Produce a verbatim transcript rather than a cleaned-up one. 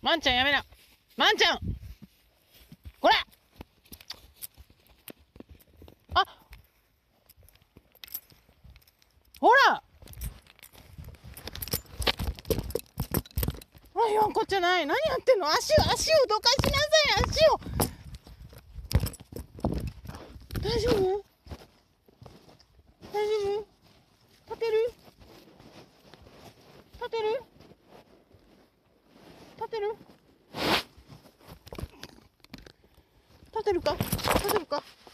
まんちゃんやめな。まんちゃんこらあ、ほらほら、言わんこっちゃない。何やってんの。足を足をどかしなさい。足を。大丈夫大丈夫。立てる立てる立てる立てるか立てるか。